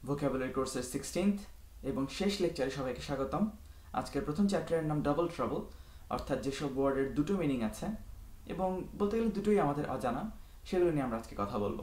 Vocabulary কোর্সের 16th এবং শেষ লেকচারে সবাইকে স্বাগতম। আজকের প্রথম চ্যাপ্টারের নাম ডাবল ট্রাবল, অর্থাৎ যেসব ওয়ার্ডের দুটো মিনিং আছে এবং বলতে গেলে দুটোই আমাদের অজানা, সেগুলো নিয়ে আমরা আজকে কথা বলবো।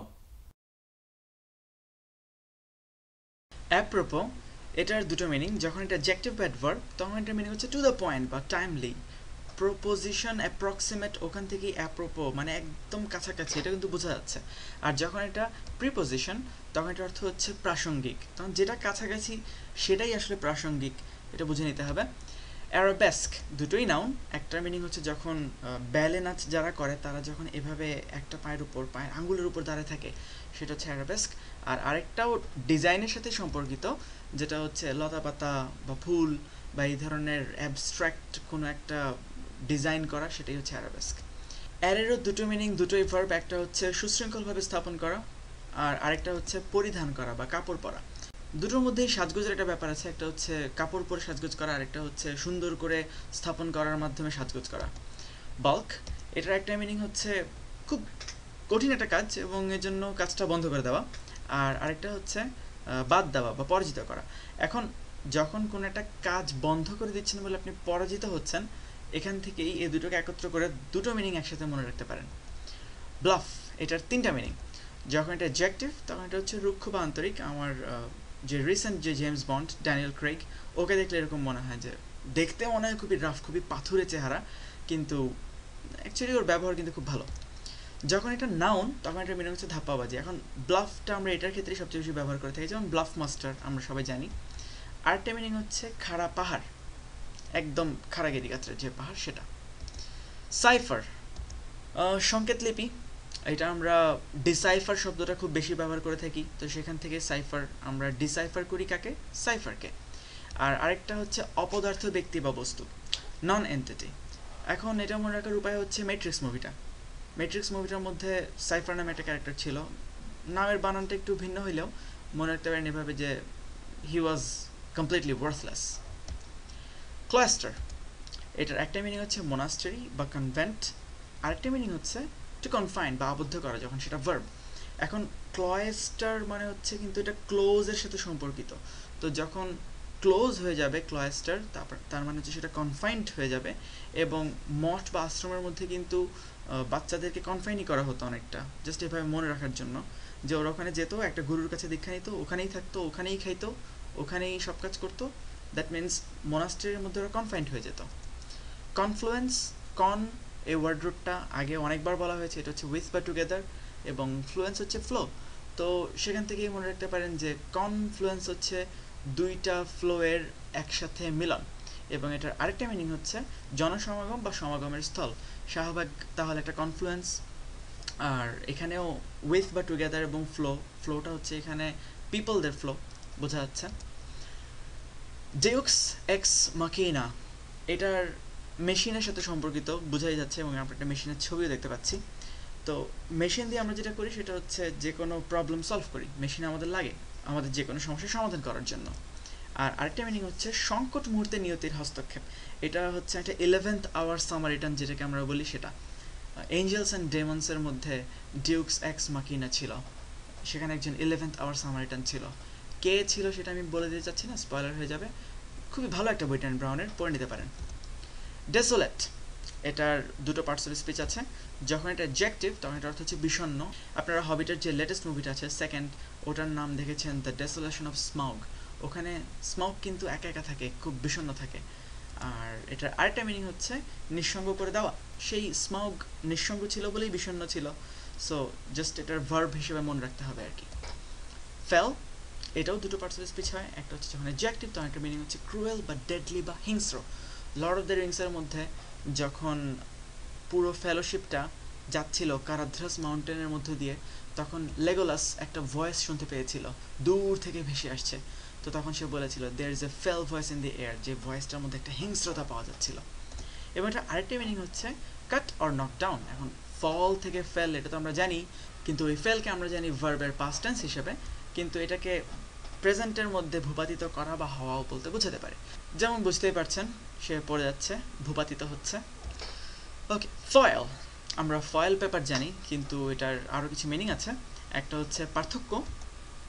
অ্যাপ্রোপো এটার দুটো মিনিং। যখন এটা অ্যাডজেক্টিভ বা অ্যাডভার্ব তখন এটার মিনিং হচ্ছে টু দ্য পয়েন্ট বা টাইমলি। প্রপোজিশন অ্যাপ্রক্সিমেট, ওখান থেকেই অ্যাপ্রোপো মানে একদম কাছাকাছি, এটা কিন্তু বোঝা যাচ্ছে। আর যখন এটা প্রিপোজিশন তখন এটার অর্থ হচ্ছে প্রাসঙ্গিক, তখন যেটা কাছাকাছি সেটাই আসলে প্রাসঙ্গিক, এটা বুঝে নিতে হবে। অ্যারাবেস্ক দুটোই নাউন। একটার মিনিং হচ্ছে যখন ব্যালে নাচ যারা করে তারা যখন এভাবে একটা পায়ের আঙ্গুলের উপর দাঁড়িয়ে থাকে, সেটা হচ্ছে অ্যারাবেস্ক। আর আরেকটাও ডিজাইনের সাথে সম্পর্কিত, যেটা হচ্ছে লতাপাতা বা ফুল বা এই ধরনের অ্যাবস্ট্রাক্ট কোনো একটা ডিজাইন করা, সেটাই হচ্ছে অ্যারাবেস্ক। অ্যারেরও দুটো মিনিং, দুটোই ভার্ব। একটা হচ্ছে সুশৃঙ্খলভাবে স্থাপন করা, আর আরেকটা হচ্ছে পরিধান করা বা কাপড় পরা। দুটোর মধ্যেই সাজগোজের একটা ব্যাপার আছে। একটা হচ্ছে কাপড় পরে সাজগোজ করা, আরেকটা হচ্ছে সুন্দর করে স্থাপন করার মাধ্যমে সাজগোজ করা। বাল্ক এটার একটা মিনিং হচ্ছে খুব কঠিন একটা কাজ এবং এর জন্য কাজটা বন্ধ করে দেওয়া, আর আরেকটা হচ্ছে বাদ দেওয়া বা পরাজিত করা। এখন যখন কোনো একটা কাজ বন্ধ করে দিচ্ছেন বলে আপনি পরাজিত হচ্ছেন, এখান থেকেই এই দুটোকে একত্র করে দুটো মিনিং একসাথে মনে রাখতে পারেন। ব্লাফ এটার তিনটা মিনিং। যখন এটা অ্যাডজেক্টিভ তখন এটা হচ্ছে রুক্ষ বা আন্তরিক। আমার যে রিসেন্ট যে জেমস বন্ড ড্যানিয়েল ক্রেইগ, ওকে দেখলে এরকম মনে হয় যে দেখতে মনে হয় খুবই রাফ, খুবই পাথুরে চেহারা, কিন্তু অ্যাকচুয়ালি ওর ব্যবহার কিন্তু খুব ভালো। যখন এটা নাউন তখন এটা মিনিং হচ্ছে ধাপ্পাবাজি। এখন ব্লাফটা আমরা এটার ক্ষেত্রে সবচেয়ে বেশি ব্যবহার করে থাকি, যেমন ব্লাফ মাস্টার আমরা সবাই জানি। আরেকটা মিনিং হচ্ছে খাড়া পাহাড়, একদম খাড়াগিরি গাত্রের যে পাহাড়, সেটা। সাইফার সংকেত লিপি, এটা আমরা ডিসাইফার শব্দটা খুব বেশি ব্যবহার করে থাকি, তো সেখান থেকে সাইফার, আমরা ডিসাইফার করি কাকে? সাইফারকে। আর আরেকটা হচ্ছে অপদার্থ ব্যক্তি বা বস্তু, নন এন্টিটি। এখন এটা মনে রাখার উপায় হচ্ছে ম্যাট্রিক্স মুভিটা। ম্যাট্রিক্স মুভিটার মধ্যে সাইফার নামে একটা ক্যারেক্টার ছিল, নামের বানানটা একটু ভিন্ন হইলেও মনে রাখতে পারেন এভাবে যে হি ওয়াজ কমপ্লিটলি ওয়ার্থলেস। ক্লয়েস্টার এটার একটা মিনিং হচ্ছে মোনাস্টারি বা কনভেন্ট, আরেকটা মিনিং হচ্ছে টু কনফাইন বা আবদ্ধ করা, যখন সেটা ভার্ব। এখন ক্লয়েস্টার মানে হচ্ছে কিন্তু এটা ক্লোজের সাথে সম্পর্কিত, তো যখন ক্লোজ হয়ে যাবে ক্লয়েস্টার, তার মানে হচ্ছে সেটা কনফাইন্ড হয়ে যাবে। এবং মঠ বা আশ্রমের মধ্যে কিন্তু বাচ্চাদেরকে কনফাইনই করা হতো অনেকটা, জাস্ট এভাবে মনে রাখার জন্য যে ওরা ওখানে যেত, একটা গুরুর কাছে দীক্ষা নিত, ওখানেই থাকতো, ওখানেই খাইতো, ওখানেই সব কাজ করতো। দ্যাট মিনস মোনাস্টারির মধ্যে ওরা কনফাইন্ড হয়ে যেত। কনফ্লুয়েন্স, কন এই ওয়ার্ড রুটটা আগে অনেকবার বলা হয়েছে, এটা হচ্ছে উইথ বা টুগেদার, এবং ফ্লুয়েন্স হচ্ছে ফ্লো। তো সেখান থেকেই মনে রাখতে পারেন যে কনফ্লুয়েন্স হচ্ছে দুইটা ফ্লোয়ের একসাথে মিলন, এবং এটার আরেকটা মিনিং হচ্ছে জনসমাগম বা সমাগমের স্থল। শাহবাগ তাহলে একটা কনফ্লুয়েন্স। আর এখানেও উইথ বা টুগেদার এবং ফ্লোটা হচ্ছে এখানে পিপলদের ফ্লো বোঝা যাচ্ছে। ডেউক্স এক্স মাকিনা এটার মেশিনের সাথে সম্পর্কিত বোঝাই যাচ্ছে, এবং আমরা একটা মেশিনের ছবিও দেখতে পাচ্ছি। তো মেশিন দিয়ে আমরা যেটা করি সেটা হচ্ছে যে কোনো প্রবলেম সলভ করি, মেশিন আমাদের লাগে আমাদের যে কোনো সমস্যার সমাধান করার জন্য। আর আরেকটা মিনিং হচ্ছে সংকট মুহূর্তে নিয়তির হস্তক্ষেপ। এটা হচ্ছে একটা 11th আওয়ার সামারিটান যেটাকে আমরা বলি, সেটা এঞ্জেলস অ্যান্ড ডেমন্সের মধ্যে ডিউক্স এক্স মাকিনা ছিল, সেখানে একজন 11th আওয়ার সামারিটান ছিল। কে ছিল সেটা আমি বলে দিতে চাচ্ছি না, স্পয়লার হয়ে যাবে। খুবই ভালো একটা বই, ড্যান ব্রাউনের, পড়ে নিতে পারেন। ডেসোলেট এটার দুটো পার্টস অফ স্পিচ আছে। যখন এটা অ্যাডজেক্টিভ তখন এটার অর্থ হচ্ছে বিষণ্ণ। আপনারা হবিটার যে লেটেস্ট মুভিটা আছে সেকেন্ড, ওটার নাম দেখেছেন দ্য ডেসোলেশন অফ স্মাউগ। ওখানে স্মাউগ কিন্তু একা একা থাকে, খুব বিষণ্ণ থাকে। আর এটার আরেকটা মিনিং হচ্ছে নিঃসঙ্গ করে দেওয়া। সেই স্মাউগ নিঃসঙ্গ ছিল বলেই বিষণ্ণ ছিল, সো জাস্ট এটার ভার্ব হিসেবে মনে রাখতে হবে আর কি। ফেল এটাও দুটো পার্টস অফ স্পিচ হয়। একটা হচ্ছে যখন অ্যাডজেক্টিভ তখন একটা মিনিং হচ্ছে ক্রুয়েল বা ডেডলি বা হিংস্র। লর্ড অফ দ্য রিংসের মধ্যে যখন পুরো ফেলোশিপটা যাচ্ছিল কারাধ্রাস মাউন্টেনের মধ্য দিয়ে, তখন লেগোলাস একটা ভয়েস শুনতে পেয়েছিল, দূর থেকে ভেসে আসছে। তো তখন সে বলেছিল there is a fell voice in the air, যে ভয়েসটার মধ্যে একটা হিংস্রতা পাওয়া যাচ্ছিল। এবং এটা আরেকটা মিনিং হচ্ছে কাট অর নক ডাউন। এখন ফল থেকে ফেল এটা তো আমরা জানি, কিন্তু ওই ফেলকে আমরা জানি ভার্বের পাস্ট টেন্স হিসেবে, কিন্তু এটাকে প্রেজেন্টের মধ্যে ভূপাতিত করা বা হওয়াও বলতে বোঝাতে পারে। যেমন বুঝতেই পারছেন সে পড়ে যাচ্ছে, ভূপাতিত হচ্ছে। ওকে, ফয়েল, আমরা ফয়েল পেপার জানি, কিন্তু এটার আরও কিছু মিনিং আছে। একটা হচ্ছে পার্থক্য,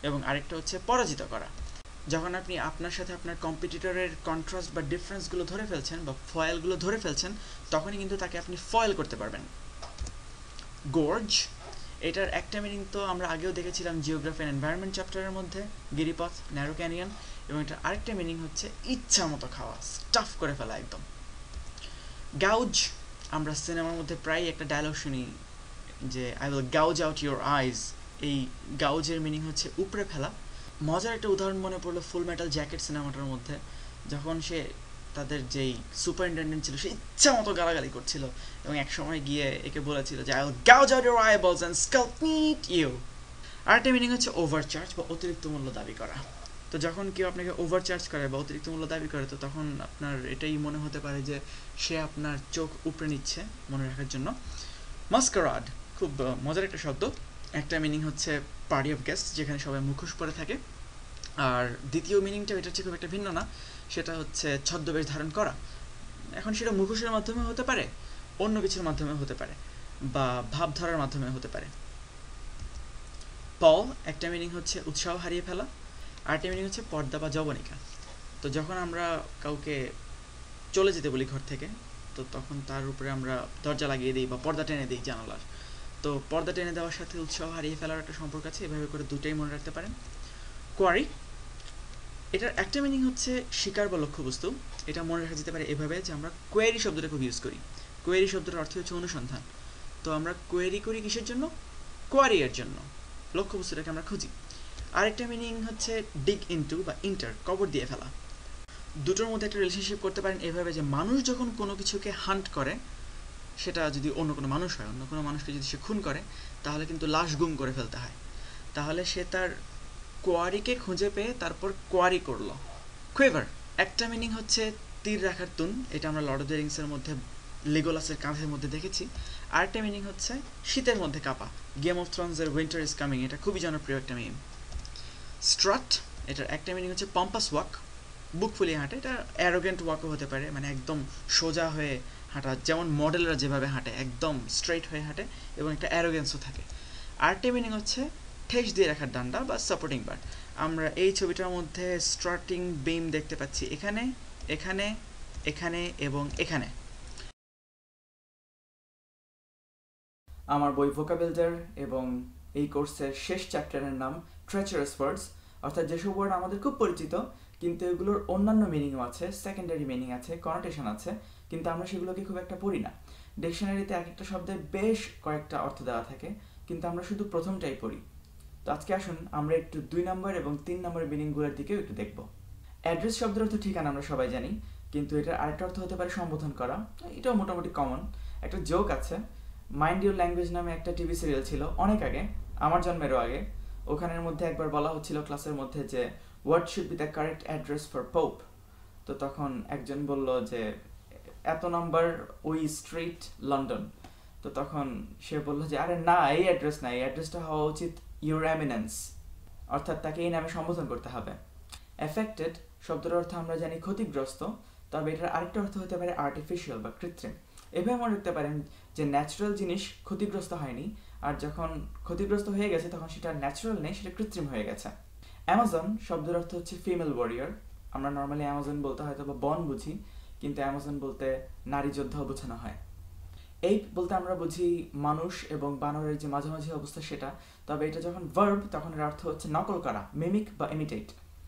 এবং আরেকটা হচ্ছে পরাজিত করা। যখন আপনি আপনার সাথে আপনার কম্পিটিটরের কন্ট্রাস্ট বা ডিফারেন্সগুলো ধরে ফেলছেন বা ফয়েলগুলো ধরে ফেলছেন, তখনই কিন্তু তাকে আপনি ফয়েল করতে পারবেন। গর্জ, এটার একটা মিনিং তো আমরা আগেও দেখেছিলাম জিওগ্রাফি অ্যান্ড এনভায়রনমেন্ট চ্যাপ্টারের মধ্যে, গিরিপথ, ন্যারো ক্যানিয়ন। এবং এটার আরেকটা মিনিং হচ্ছে ইচ্ছা মতো খাওয়া, স্টাফ করে ফেলা একদম। গাউজ, আমরা সিনেমার মধ্যে প্রায় একটা ডায়লগ শুনি যে I will gouge out your eyes. এই গাউজের মিনিং হচ্ছে উপড়ে ফেলা। মজার একটা উদাহরণ মনে পড়লো ফুল মেটাল জ্যাকেট সিনেমাটার মধ্যে, যখন সে তাদের যেই সুপারিনটেন্ডেন্ট ছিল সে ইচ্ছা মতো গালাগালি করছিল এবং এক সময় গিয়ে একে বলেছিল যে I will gouge out your eyeballs and scalp it you. আরেকটা মিনিং হচ্ছে ওভারচার্জ বা অতিরিক্ত মূল্য দাবি করা। তো যখন কেউ আপনাকে ওভারচার্জ করে বা অতিরিক্ত মূল্য দাবি করে, তো তখন আপনার এটাই মনে হতে পারে যে সে আপনার চোখ উপড়ে নিচ্ছে মনে রাখার জন্য। মাস্কারাড, খুব মজার একটা শব্দ। একটা মিনিং হচ্ছে পার্টি অফ গেস্ট, যেখানে সবাই মুখোশ পরে থাকে। আর দ্বিতীয় মিনিংটা এটা হচ্ছে খুব একটা ভিন্ন না, সেটা হচ্ছে ছদ্মবেশ ধারণ করা। এখন সেটা মুখোশের মাধ্যমে হতে পারে, অন্য কিছুর মাধ্যমে হতে পারে, বা ভাবধারার মাধ্যমে হতে পারে। পল, একটা মিনিং হচ্ছে উৎসাহ হারিয়ে ফেলা, আরেকটা মিনিং হচ্ছে পর্দা বা যবনিকা। তো যখন আমরা কাউকে চলে যেতে বলি ঘর থেকে, তো তখন তার উপরে আমরা দরজা লাগিয়ে দিই বা পর্দা টেনে দিই জানালার। তো পর্দা টেনে দেওয়ার সাথে উৎসাহ হারিয়ে ফেলার একটা সম্পর্ক আছে, এভাবে করে দুটাই মনে রাখতে পারেন। কোয়ারি, এটার একটা মিনিং হচ্ছে শিকার বা লক্ষ্যবস্তু। এটা মনে রাখা যেতে পারে এভাবে যে আমরা কোয়েরি শব্দটা খুব ইউজ করি। কোয়েরি শব্দটার অর্থ হচ্ছে অনুসন্ধান। তো আমরা কোয়েরি করি কিসের জন্য? কোয়ারি এর জন্য, লক্ষ্যবস্তুটাকে আমরা খুঁজি। আরেকটা মিনিং হচ্ছে ডিগ ইনটু বা ইন্টার, কবর দিয়ে ফেলা। দুটোর মধ্যে একটা রিলেশনশিপ করতে পারেন এভাবে যে মানুষ যখন কোনো কিছুকে হান্ট করে, সেটা যদি অন্য কোনো মানুষ হয়, অন্য কোনো মানুষকে যদি সে খুন করে, তাহলে কিন্তু লাশ গুম করে ফেলতে হয়। তাহলে সে তার কোয়ারিকে খুঁজে পেয়ে তারপর কোয়ারি করলো। কুয়েভার, একটা মিনিং হচ্ছে তীর রাখার তুন, এটা আমরা লর্ড অফ দ্য রিংসের মধ্যে লেগোলাসের কাঁধের মধ্যে দেখেছি। আরেকটা মিনিং হচ্ছে শীতের মধ্যে কাঁপা, গেম অফ থ্রোনসের উইন্টার ইজ কামিং, এটা খুবই জনপ্রিয় একটা মিম। স্ট্রাট, এটার একটা মিনিং হচ্ছে পম্পাস ওয়াক, বুক ফুলিয়ে হাঁটে। এটা অ্যারোগেন্ট ওয়াকও হতে পারে, মানে একদম সোজা হয়ে হাঁটা, যেমন মডেলরা যেভাবে হাঁটে একদম স্ট্রেইট হয়ে হাঁটে, এবং একটা অ্যারোগেন্সও থাকে। আরেকটা মিনিং হচ্ছে ঠেস দিয়ে রাখার ডান্ডা বা সাপোর্টিং বার। আমরা এই ছবিটার মধ্যে স্ট্রাটিং বিম দেখতে পাচ্ছি এখানে, এখানে, এখানে এবং এখানে। আমার বই ভোকাবুলার এবং এই কোর্সের শেষ চ্যাপ্টারের নাম ট্রেচারাস ওয়ার্ডস, অর্থাৎ যেসব ওয়ার্ড আমাদের খুব পরিচিত কিন্তু এগুলোর অন্যান্য মিনিংও আছে, সেকেন্ডারি মিনিং আছে, কনোটেশন আছে, কিন্তু আমরা সেগুলোকে খুব একটা পড়ি না। ডিকশনারিতে এক একটা শব্দের বেশ কয়েকটা অর্থ দেওয়া থাকে, কিন্তু আমরা শুধু প্রথমটাই পড়ি। তো আজকে আসুন আমরা একটু 2 নম্বর এবং 3 নম্বর মিনিংগুলোর দিকেও একটু দেখব। অ্যাড্রেস শব্দের অর্থ ঠিকানা আমরা সবাই জানি, কিন্তু এটার আরেকটা অর্থ হতে পারে সম্বোধন করা। এটাও মোটামুটি কমন। একটা জোক আছে, মাইন্ড ইউর ল্যাঙ্গুয়েজ নামে একটা টিভি সিরিয়াল ছিল অনেক আগে, আমার জন্মেরও আগে। ওখানের মধ্যে একবার বলা হচ্ছিল ক্লাসের মধ্যে যে what should be the correct address for Pope. তো তখন একজন বলল যে এত নাম্বার ওই স্ট্রিট লন্ডন। তো তখন সে বলল যে আরে না, এই অ্যাড্রেস না, এই অ্যাড্রেসটা হওয়া উচিত ইউর এমিনেন্স, অর্থাৎ তাকে এই নামে সম্বোধন করতে হবে। এফেক্টেড শব্দের অর্থ আমরা জানি ক্ষতিগ্রস্ত, তবে এটার আরেকটা অর্থ হতে পারে আর্টিফিশিয়াল বা কৃত্রিম। এভাবে মনে রাখতে পারেন যে ন্যাচারাল জিনিস ক্ষতিগ্রস্ত হয়নি, আর যখন ক্ষতিগ্রস্ত হয়ে গেছে তখন সেটা ন্যাচারাল নেই, সেটা কৃত্রিম হয়ে গেছে। অ্যামাজন শব্দের অর্থ হচ্ছে ফিমেল ওয়ারিয়র। আমরা নর্মালি অ্যামাজন বলতে হয়তো বা বন বুঝি, কিন্তু অ্যামাজন বলতে নারী যোদ্ধাও বোঝানো হয়। এইপ বলতে আমরা বুঝি মানুষ এবং বানরের যে মাঝামাঝি অবস্থা সেটা, তবে এটা যখন ভার্ব তখন এর অর্থ হচ্ছে নকল করা, মিমিক বা ইমিটেট।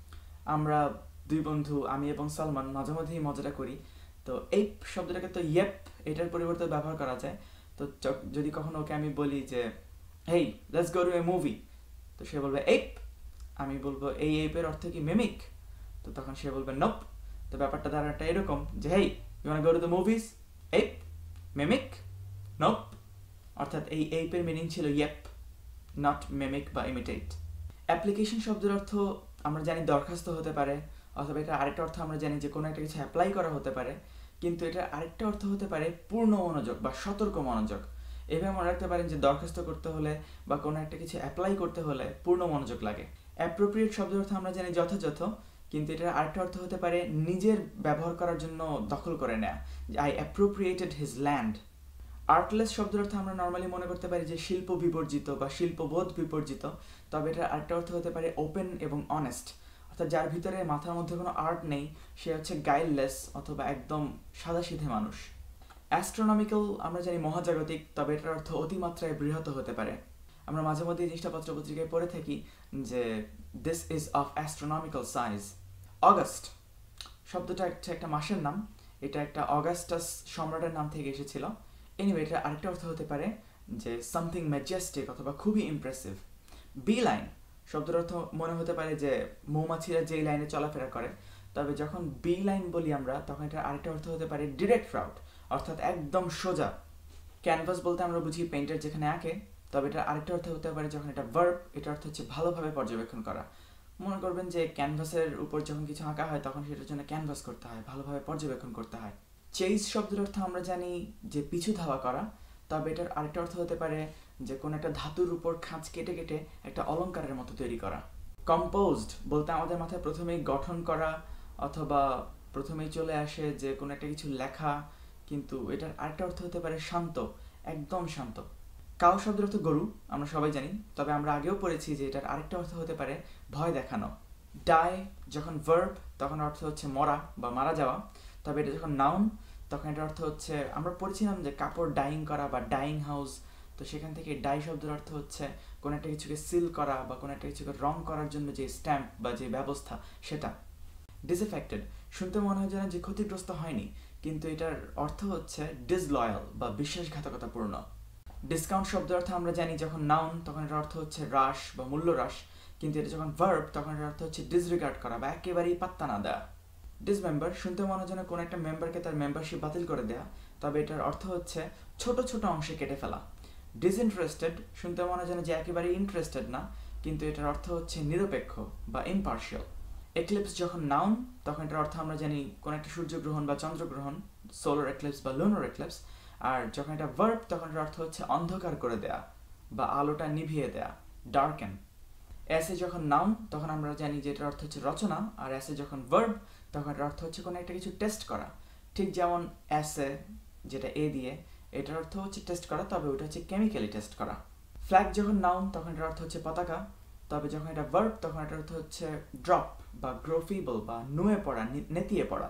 আমরা দুই বন্ধু, আমি এবং সালমান, মাঝে মাঝেই মজাটা করি। তো এইপ শব্দটাকে তো ইয়েপ এটার পরিবর্তে ব্যবহার করা যায়। তো যদি কখনো ওকে আমি বলি যে hey let's go to a movie, তো সে বলবে এইপ, আমি বলবো এই এইপের অর্থ কি মিমিক? তো তখন সে বলবে নোপ। তো ব্যাপারটা ধারণাটা এরকম যে hey you want go to the movies, ape, mimic, nope. অর্থাৎ এই এইপের মিনিং ছিল ইয়েপ, নট মিমিক বা ইমিটেট। অ্যাপ্লিকেশন শব্দের অর্থ আমরা জানি দরখাস্ত হতে পারে, অথবা এটা আরেকটা অর্থ আমরা জানি যে কোনো একটা কিছু অ্যাপ্লাই করা হতে পারে, কিন্তু এটা আরেকটা অর্থ হতে পারে পূর্ণ মনোযোগ বা সতর্ক মনোযোগ। এভাবে মনে রাখতে পারেন যে দরখাস্ত করতে হলে বা কোনো একটা কিছু অ্যাপ্লাই করতে হলে পূর্ণ মনোযোগ লাগে। অ্যাপ্রোপ্রিয়েট শব্দের অর্থ আমরা জানি যথাযথ, কিন্তু এটার আরেকটা অর্থ হতে পারে নিজের ব্যবহার করার জন্য দখল করে নেয়া, যে I appropriated his land. Artless শব্দের অর্থ আমরা নর্মালি মনে করতে পারি যে শিল্প বিবর্জিত বা শিল্পবোধ বিবর্জিত, তবে এটার আরেকটা অর্থ হতে পারে ওপেন এবং অনেস্ট, অর্থাৎ যার ভিতরে মাথার মধ্যে কোনো আর্ট নেই সে হচ্ছে গাইললেস অথবা একদম সাদাসিধে মানুষ। অ্যাস্ট্রোনমিক্যাল আমরা জানি মহাজাগতিক, তবে এটার অর্থ অতিমাত্রায় বৃহৎ হতে পারে। আমরা মাঝে মধ্যে এই জিনিসটা পত্রপত্রিকায় পড়ে থাকি যে this is of astronomical size. August শব্দটা একটা মাসের নাম, এটা একটা অগাস্টাস সম্রাটের নাম থেকে এসেছিল। এনিওয়ে এটা আরেকটা অর্থ হতে পারে যে সামথিং ম্যাজেস্টিক অথবা খুবই ইমপ্রেসিভ। বি লাইন শব্দের অর্থ মনে হতে পারে যে মৌমাছিরা যেই লাইনে চলাফেরা করে, তবে যখন বি লাইন বলি আমরা তখন এটার আরেকটা অর্থ হতে পারে ডিরেক্ট রাউট, অর্থাৎ একদম সোজা। ক্যানভাস বলতে আমরা বুঝি পেইন্টার যেখানে আঁকে, তবে এটার আরেকটা অর্থ হতে পারে যখন এটা ভার্ব, এটা অর্থ হচ্ছে ভালোভাবে পর্যবেক্ষণ করা। মনে করবেন যে ক্যানভাসের উপর যখন কিছু আঁকা হয় তখন সেটার জন্য ক্যানভাস করতে হয়, ভালোভাবে পর্যবেক্ষণ করতে হয়। চেইস শব্দের অর্থ আমরা জানি যে পিছু ধাওয়া করা, তবে এটার আরেকটা অর্থ হতে পারে যে কোনো একটা ধাতুর উপর খাঁজ কেটে কেটে একটা অলংকারের মতো তৈরি করা। কম্পোজড বলতে আমাদের মাথায় প্রথমেই গঠন করা অথবা প্রথমেই চলে আসে যে কোনো একটা কিছু লেখা, কিন্তু এটার আরেকটা অর্থ হতে পারে শান্ত, একদম শান্ত। কাউ শব্দের অর্থ গরু, আমরা সবাই জানি, তবে আমরা আগেও পড়েছি যে এটার আরেকটা অর্থ হতে পারে ভয় দেখানো। ডাই যখন ভার্ব তখন অর্থ হচ্ছে মরা বা মারা যাওয়া, তবে এটা যখন নাউন তখন এটার অর্থ হচ্ছে, আমরা পড়েছিলাম যে কাপড় ডাইং করা বা ডাইং হাউস, তো সেখান থেকে ডাই শব্দের অর্থ হচ্ছে কোনো একটা কিছুকে সিল করা বা কোনো একটা কিছুকে রং করার জন্য যে স্ট্যাম্প বা যে ব্যবস্থা সেটা। ডিসএফেক্টেড শুনতে মনে হয় যেন যে ক্ষতিগ্রস্ত হয়নি, কিন্তু এটার অর্থ হচ্ছে ডিসলয়াল বা বিশ্বাসঘাতকতাপূর্ণ। ডিসকাউন্ট শব্দের অর্থ আমরা জানি যখন নাউন তখন এটার অর্থ হচ্ছে হ্রাস বা মূল্য হ্রাস, কিন্তু এটা যখন ভার্ব তখন এটার অর্থ হচ্ছে ডিসরিগার্ড করা বা একেবারেই পাত্তা না দেওয়া। ডিসমেম্বার শুনতে মনে হয় যেন কোনো একটা মেম্বারকে তার মেম্বারশিপ বাতিল করে দেওয়া, তবে এটার অর্থ হচ্ছে ছোট ছোট অংশে কেটে ফেলা। ডিসইন্টারেস্টেড শুনতে মনে হয় যেন যে একেবারেই ইন্টারেস্টেড না, কিন্তু এটার অর্থ হচ্ছে নিরপেক্ষ বা ইম্পার্শিয়াল। এক্লিপস যখন নাউন তখন এটার অর্থ আমরা জানি কোনো একটা সূর্যগ্রহণ বা চন্দ্রগ্রহণ, সোলার এক্লিপস বা লুনার এক্লিপস, আর যখন এটা ভার্ব তখন এটার অর্থ হচ্ছে অন্ধকার করে দেয়া বা আলোটা নিভিয়ে দেয়া, ডার্কেন। এসে যখন নাউন তখন আমরা জানি যে এটার অর্থ হচ্ছে রচনা, আর এসে যখন ভার্ব তখন এটার অর্থ হচ্ছে কোনো একটা কিছু টেস্ট করা। ঠিক যেমন এসে যেটা এ দিয়ে, এটার অর্থ হচ্ছে টেস্ট করা, তবে ওটা হচ্ছে কেমিক্যালি টেস্ট করা। ফ্ল্যাগ যখন নাউন তখন এটার অর্থ হচ্ছে পতাকা, তবে যখন এটা ভার্ব তখন এটার অর্থ হচ্ছে ড্রপ বা গ্রো ফিবল বা নুয়ে পড়া, নেতিয়ে পড়া।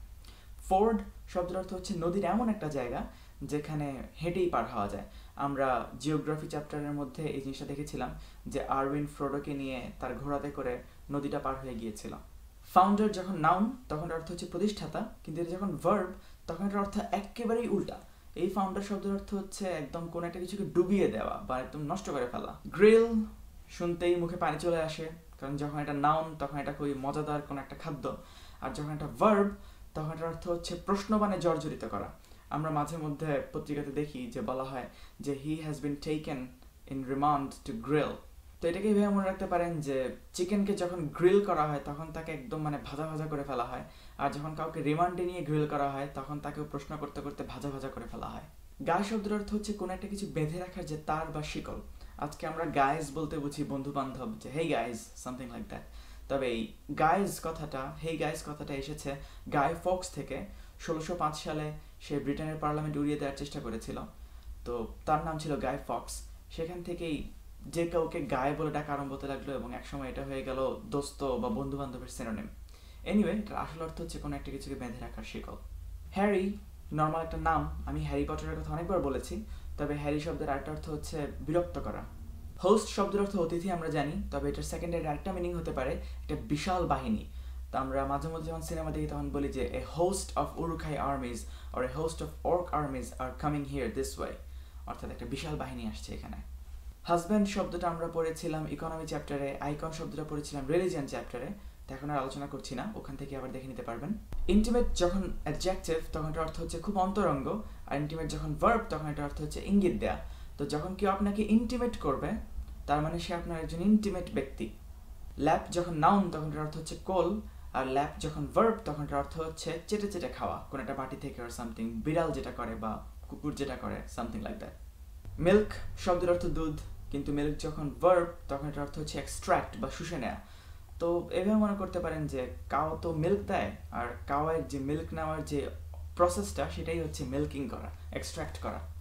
ফোর্ড শব্দের অর্থ হচ্ছে নদীর এমন একটা জায়গা যেখানে হেঁটেই পার হওয়া যায়। আমরা জিওগ্রাফি চ্যাপ্টারের মধ্যে এই জিনিসটা দেখেছিলাম যে আরউইন ফ্রোডোকে নিয়ে তার ঘোড়াতে করে নদীটা পার হয়ে গিয়েছিল। ফাউন্ডার যখন নাউন তখন এর অর্থ হচ্ছে প্রতিষ্ঠাতা, কিন্তু এটা যখন ভার্ব তখন এটার অর্থ একেবারেই উল্টা। এই ফাউন্ডার শব্দের অর্থ হচ্ছে একদম কোনো একটা কিছুকে ডুবিয়ে দেওয়া বা একদম নষ্ট করে ফেলা। গ্রিল শুনতেই মুখে পানি চলে আসে, কারণ যখন এটা নাউন তখন এটা খুবই মজাদার কোনো একটা খাদ্য, আর যখন এটা ভার্ব তখন এটার অর্থ হচ্ছে প্রশ্নবাণে জর্জরিত করা। আমরা মাঝে মধ্যে পত্রিকাতে দেখি যে বলা হয় যে he has been taken in remand to grill, তো এটাকে এইভাবে মনে রাখতে পারেন যে চিকেনকে যখন গ্রিল করা হয় তখন তাকে একদম মানে ভাজা ভাজা করে ফেলা হয়, আর যখন কাউকে রিমান্ডে নিয়ে গ্রিল করা হয় তখন তাকেও প্রশ্ন করতে করতে ভাজা ভাজা করে ফেলা হয়। গায়ে শব্দের অর্থ হচ্ছে কোনো একটা কিছু বেঁধে রাখার যে তার বা শিকল। আজকে আমরা গাইজ বলতে বুঝি বন্ধু বান্ধব, যে hey guys, something like that, তবে এই গাইজ কথাটা, হেই গাইজ কথাটা এসেছে গাই ফক্স থেকে। 1605 সালে সে ব্রিটেনের পার্লামেন্ট উড়িয়ে দেওয়ার চেষ্টা করেছিল, তো তার নাম ছিল গাই ফক্স। সেখান থেকেই যে কাউকে গায়ে বলে ডাকা আরম্ভ হতে লাগলো এবং একসময় এটা হয়ে গেল দোস্ত বা বন্ধু বান্ধবের সিনোনিম। এনিওয়ে এটার আসল অর্থ হচ্ছে কোনো একটা কিছুকে বেঁধে রাখার শিকল। হ্যারি নর্মাল একটা নাম, আমি হ্যারি পটারের কথা অনেকবার বলেছি, তবে হ্যারি শব্দের আরেকটা অর্থ হচ্ছে বিরক্ত করা। হোস্ট শব্দের অর্থ অতিথি আমরা জানি, তবে এটার সেকেন্ডারি আরেকটা মিনিং হতে পারে একটা বিশাল বাহিনী। তো আমরা মাঝে মধ্যে যখন সিনেমা দেখি তখন বলি যে a host of Uruk hai armies or a host of orc armies are coming here this way, অর্থাৎ একটা বিশাল বাহিনী আসছে এখানে। হাজব্যান্ড শব্দটা আমরা পড়েছিলাম ইকোনমি চ্যাপ্টারে, আইকন শব্দটা পড়েছিলাম রিলিজিয়ন চ্যাপ্টারে, তো এখন আর আলোচনা করছি না, ওখান থেকে আবার দেখে নিতে পারবেন। ইন্টিমেট যখন অ্যাডজেক্টিভ তখন এটার অর্থ হচ্ছে খুব অন্তরঙ্গ, আর ইন্টিমেট যখন ভার্ব তখন এটার অর্থ হচ্ছে ইঙ্গিত দেয়া। তো যখন কেউ আপনাকে ইন্টিমেট করবে তার মানে সে আপনার একজন ইন্টিমেট ব্যক্তি। ল্যাপ যখন নাউন তখন এটার অর্থ হচ্ছে কোল, আর ল্যাপ যখন ভার্ব তখন এটার অর্থ হচ্ছে চেটে চেটে খাওয়া কোনো একটা বাটি থেকে আর সামথিং, বিড়াল যেটা করে বা কুকুর যেটা করে, সামথিং লাইক দ্যাট। মিল্ক শব্দের অর্থ দুধ, কিন্তু মিল্ক যখন ভার্ব তখন এটার অর্থ হচ্ছে এক্সট্র্যাক্ট বা শুষে নেয়া। তো এভাবে মনে করতে পারেন যে কাউ তো মিল্ক দেয়, আর কাউয়ের যে মিল্ক নেওয়ার যে প্রসেসটা সেটাই হচ্ছে মিল্কিং করা, এক্সট্র্যাক্ট করা।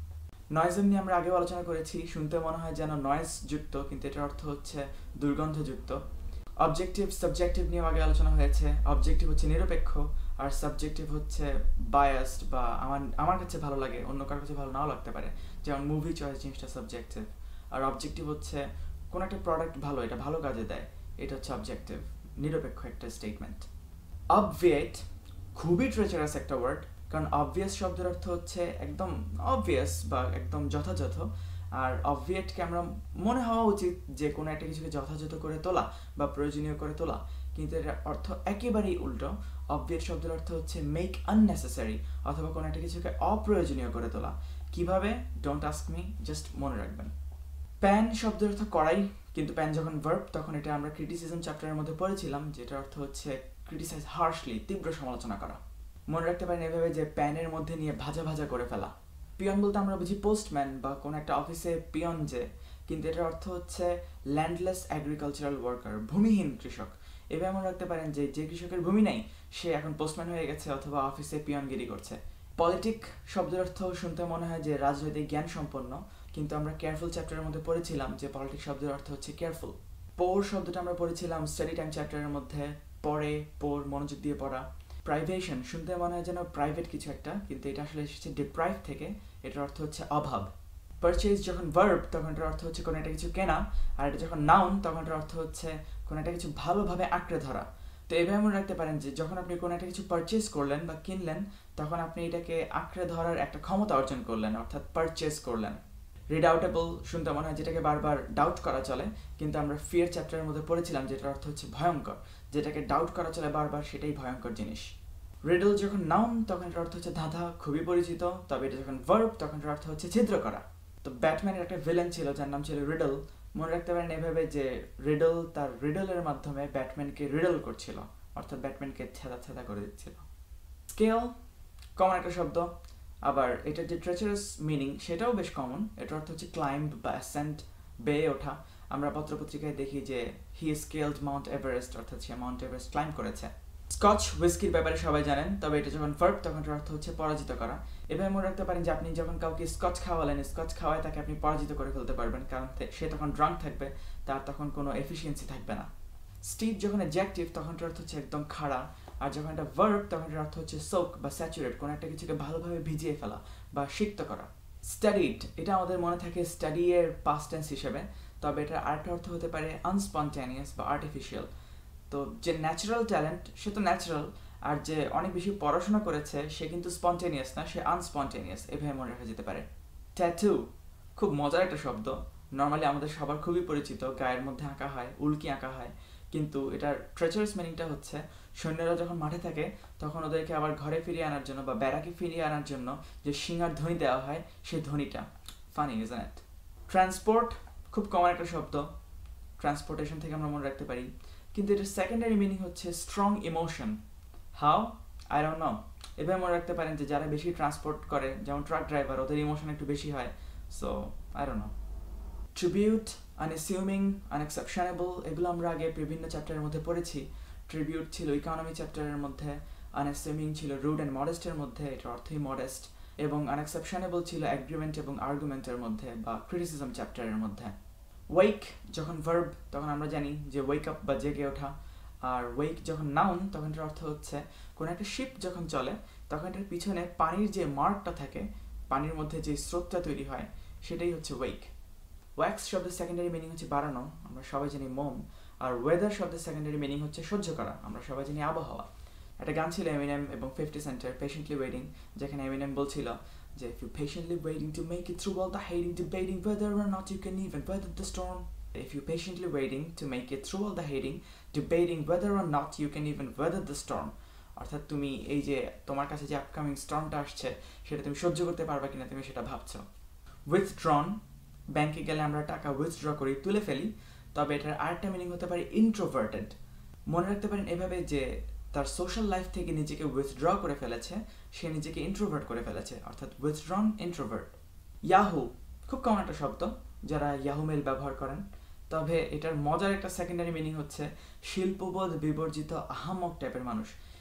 নয়েজম নিয়ে আমরা আগেও আলোচনা করেছি, শুনতে মনে হয় যেন নয়েজ যুক্ত, কিন্তু এটার অর্থ হচ্ছে দুর্গন্ধযুক্ত। অবজেক্টিভ সাবজেক্টিভ নিয়েও আগে আলোচনা হয়েছে। অবজেক্টিভ হচ্ছে নিরপেক্ষ, আর সাবজেক্টিভ হচ্ছে বায়াসড, বা আমার কাছে ভালো লাগে, অন্য কারোর কাছে ভালো নাও লাগতে পারে। যেমন মুভি চয়েস জিনিসটা সাবজেক্টিভ, আর অবজেক্টিভ হচ্ছে কোনো একটা প্রোডাক্ট ভালো, এটা ভালো কাজে দেয়, এটা হচ্ছে অবজেক্টিভ, নিরপেক্ষ একটা স্টেটমেন্ট। অবভিয়েট খুবই ট্রেচারাস একটা ওয়ার্ড, কারণ অবভিয়াস শব্দের অর্থ হচ্ছে একদম অবভিয়াস বা একদম যথাযথ, আর অবভিয়েটকে আমরা মনে হওয়া উচিত যে কোনো একটা কিছুকে যথাযথ করে তোলা বা প্রয়োজনীয় করে তোলা, কিন্তু এর অর্থ একেবারেই উল্টো। অবভিয়েট শব্দের অর্থ হচ্ছে মেক আননেসেসারি, অথবা কোনো একটা কিছুকে অপ্রয়োজনীয় করে তোলা। কিভাবে? ডোন্ট আস্ক মি, জাস্ট মনে রাখবেন। প্যান শব্দের অর্থ কড়াই, কিন্তু প্যান যখন ভার্ব তখন এটা আমরা ক্রিটিসিজম চ্যাপ্টারের মধ্যে পড়েছিলাম, যেটার অর্থ হচ্ছে ক্রিটিসাইজ হার্শলি, তীব্র সমালোচনা করা। মনে রাখতে পারেন এভাবে যে প্যানের মধ্যে নিয়ে ভাজা ভাজা করে ফেলা। পিয়ন বলতে আমরা বুঝি পোস্টম্যান বা কোনো একটা অফিসে পিয়ন যে, কিন্তু এটার অর্থ হচ্ছে ল্যান্ডলেস এগ্রিকালচারাল ওয়ার্কার, ভূমিহীন কৃষক। এভাবে মনে রাখতে পারেন যে কৃষকের ভূমি নাই সে এখন পোস্টম্যান হয়ে গেছে অথবা অফিসে পিয়নগিরি করছে। পলিটিক শব্দের অর্থ শুনতে মনে হয় যে রাজনৈতিক জ্ঞান সম্পন্ন, কিন্তু আমরা কেয়ারফুল চ্যাপ্টারের মধ্যে পড়েছিলাম যে পলিটিক শব্দের অর্থ হচ্ছে কেয়ারফুল। পোর শব্দটা আমরা পড়েছিলাম স্টাডি টাইম চ্যাপ্টারের মধ্যে, পড়ে, পোর মনোযোগ দিয়ে পড়া। প্রাইভেশন শুনতে মনে হয় যেন প্রাইভেট কিছু একটা, কিন্তু এটা আসলে এসেছে ডিপ্রাইভ থেকে, এটার অর্থ হচ্ছে অভাব। পারচেজ যখন ভার্ব তখন এটার অর্থ হচ্ছে কোনো একটা কিছু কেনা, আর এটা যখন নাউন তখন এটার অর্থ হচ্ছে কোনো একটা কিছু ভালোভাবে আঁকড়ে ধরা। তো এভাবে মনে রাখতে পারেন যে যখন আপনি কোনো একটা কিছু পারচেজ করলেন বা কিনলেন, তখন আপনি এটাকে আঁকড়ে ধরার একটা ক্ষমতা অর্জন করলেন, অর্থাৎ পারচেজ করলেন। রিডাউটেবল শুনতে মনে হয় যেটাকে বারবার ডাউট করা চলে, কিন্তু আমরা ফিয়ার চ্যাপ্টারের মধ্যে পড়েছিলাম যেটার অর্থ হচ্ছে ভয়ঙ্কর, যেটাকে ডাউট করা চলে বারবার সেটাই ভয়ঙ্কর জিনিস। রিডল যখন নাউন তখন এটার অর্থ হচ্ছে ধাঁধা, খুবই পরিচিত, তবে এটা যখন ভার্ব তখন এটার অর্থ হচ্ছে ছিদ্র করা। তো ব্যাটম্যানের একটা ভিলেন ছিল যার নাম ছিল রিডল। মনে রাখতে পারেন এভাবে যে রিডল তার রিডলের মাধ্যমে ব্যাটম্যানকে রিডল করছিল, অর্থাৎ ব্যাটম্যানকে ছেদা ছেদা করে দিচ্ছিল। স্কেল কমন একটা শব্দ, আবার এটার যে ট্রেচারাস মিনিং সেটাও বেশ কমন। এটার অর্থ হচ্ছে ক্লাইম্ব বা অ্যাসেন্ট, বেয়ে ওঠা। আমরা পত্রপত্রিকায় দেখি যে হি স্কেলড মাউন্ট এভারেস্ট, অর্থাৎ সে মাউন্ট এভারেস্ট ক্লাইম্ব করেছে। স্কচ হুইস্কির ব্যাপারে সবাই জানেন, তবে এটা যখন ভার্ব তখন এটার অর্থ হচ্ছে পরাজিত করা। এভাবে মনে রাখতে পারেন যে আপনি যখন কাউকে স্কচ খাওয়ালেন, স্কচ খাওয়ায় তাকে আপনি পরাজিত করে ফেলতে পারবেন, কারণ সে তখন ড্রাঙ্ক থাকবে, তার তখন কোনো এফিসিয়েন্সি থাকবে না। স্টিপ যখন অ্যাডজেক্টিভ তখন এটার অর্থ হচ্ছে একদম খাড়া, আর যখন এটা ভার্ব তখন এটার অর্থ হচ্ছে সোক বা স্যাচুরেট, কোনো একটা কিছুকে ভালোভাবে ভিজিয়ে ফেলা বা সিক্ত করা। স্টাডিড এটা আমাদের মনে থাকে স্টাডি এর পাস্ট টেন্স হিসেবে, তবে এটার আরেকটা অর্থ হতে পারে আনস্পন্টেনিয়াস বা আর্টিফিশিয়াল। তো যে ন্যাচারাল ট্যালেন্ট সে তো ন্যাচারাল, আর যে অনেক বেশি পড়াশোনা করেছে সে কিন্তু স্পন্টেনিয়াস না, সে আনস্পন্টেনিয়াস, এভাবে মনে রাখা যেতে পারে। ট্যাটু খুব মজার একটা শব্দ, নর্মালি আমাদের সবার খুবই পরিচিত, গায়ের মধ্যে আঁকা হয়, উল্কি আঁকা হয়, কিন্তু এটার ট্রেচারাস মিনিংটা হচ্ছে সৈন্যরা যখন মাঠে থাকে তখন ওদেরকে আবার ঘরে ফিরিয়ে আনার জন্য বা ব্যারাকে ফিরিয়ে আনার জন্য যে শিঙার ধ্বনি দেওয়া হয়, সেই ধ্বনিটা। Funny isn't it? ট্রান্সপোর্ট খুব কমন একটা শব্দ, ট্রান্সপোর্টেশন থেকে আমরা মনে রাখতে পারি, কিন্তু এটার সেকেন্ডারি মিনিং হচ্ছে strong emotion. How? I don't know. এভাবে মনে রাখতে পারেন যে যারা বেশি ট্রান্সপোর্ট করে, যেমন ট্রাক ড্রাইভার, ওদের ইমোশন একটু বেশি হয়, so I don't know. Tribute, unassuming, unexceptionable, এগুলো আমরা আগে বিভিন্ন চ্যাপ্টারের মধ্যে পড়েছি। ট্রিবিউট ছিল ইকোনমি চ্যাপ্টারের মধ্যে, আনএসিউমিং ছিল রুড অ্যান্ড মডেস্টের মধ্যে, এটার অর্থই মডেস্ট, এবং আনএক্সেপশনেবল ছিল অ্যাগ্রিমেন্ট এবং আর্গুমেন্টের মধ্যে বা ক্রিটিসিজম চ্যাপ্টারের মধ্যে। ওয়েক যখন ভার্ব তখন আমরা জানি যে ওয়েক আপ বা জেগে ওঠা, আর ওয়েক যখন নাউন তখন এটার অর্থ হচ্ছে কোনো একটা শিপ যখন চলে তখন এটার পিছনে পানির যে মার্কটা থাকে, পানির মধ্যে যে স্রোতটা তৈরি হয়, সেটাই হচ্ছে ওয়েক। ওয়্যাক্স শব্দের সেকেন্ডারি মিনিং হচ্ছে বাড়ানো, আমরা সবাই জানি মোম, আর ওয়েদার শব্দের সেকেন্ডারি মিনিং হচ্ছে সহ্য করা, আমরা সবাই জানি আবহাওয়া। একটা গান ছিল এমিনেম এবং 50 সেন্টের, পেশেন্টলি ওয়েটিং, যেখানে এমিনেম বলছিল যে if you patiently waiting to make it through all the hating, debating whether or not you can even weather the storm, if you patiently waiting to make it through all the hating, debating whether or not you can even weather the storm, অর্থাৎ তুমি এই যে তোমার কাছে যে upcoming স্টর্মটা আসছে সেটা তুমি সহ্য করতে পারবা কিনা তুমি সেটা ভাবছো। উইথড্রন, ব্যাংকে গেলে আমরা টাকা উইথড্র করি, তুলে ফেলি, তবে এটার আরেকটা মিনিং হতে পারে ইন্ট্রোভার্টেড। মনে রাখতে পারেন এভাবে যে তার সোশ্যাল লাইফ থেকে নিজেকে উইথড্র করে ফেলেছে, সে নিজেকে ইন্ট্রোভার্ট করে ফেলেছে, অর্থাৎ উইথড্রন, ইন্ট্রোভার্ট। ইয়াহু খুব কমন একটা শব্দ যারা ইয়াহু মেল ব্যবহার করেন, তবে এটার মজার একটা সেকেন্ডারি মিনিং হচ্ছে শিল্পবোধ বিবর্জিত আহাম্মক টাইপের মানুষ।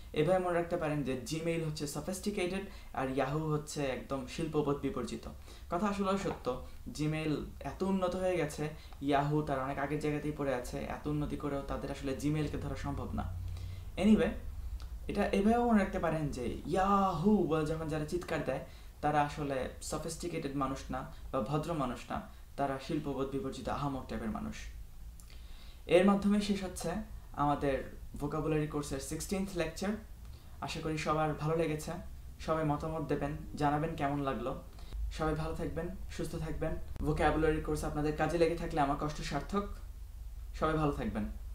এভাবে মনে রাখতে পারেন যে জিমেইল হচ্ছে সফিস্টিকেটেড আর ইয়াহু হচ্ছে একদম শিল্পবোধ বিবর্জিত। কথা আসলেও সত্য, জিমেইল এত উন্নত হয়ে গেছে, ইয়াহু তার অনেক আগের জায়গাতেই পড়ে আছে, এত উন্নতি করেও তাদের আসলে জিমেইলকে ধরা সম্ভব না। এনিওয়ে, এটা এভাবেও মনে রাখতে পারেন যে ইয়াহু বলে যখন যারা চিৎকার দেয় তারা আসলে সফিস্টিকেটেড মানুষ না বা ভদ্র মানুষ না, তারা শিল্পবোধ বিবর্জিত আহামক টাইপের মানুষ। এর মাধ্যমে শেষ হচ্ছে আমাদের ভোকাবুলারি কোর্সের 16th লেকচার। আশা করি সবার ভালো লেগেছে, সবাই মতামত দেবেন, জানাবেন কেমন লাগলো। সবাই ভালো থাকবেন, সুস্থ থাকবেন। ভোকাবুলারি কোর্স আপনাদের কাজে লেগে থাকলে আমার কষ্ট সার্থক। সবাই ভালো থাকবেন।